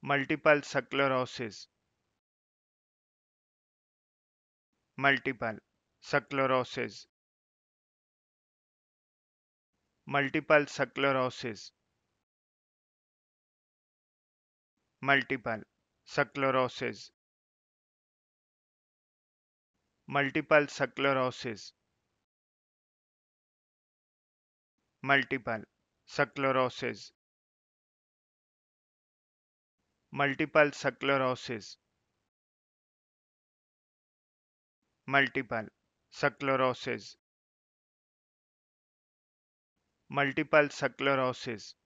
multiple sclerosis, multiple sclerosis, multiple sclerosis, multiple sclerosis, multiple sclerosis, multiple sclerosis, multiple sclerosis, multiple sclerosis, multiple sclerosis,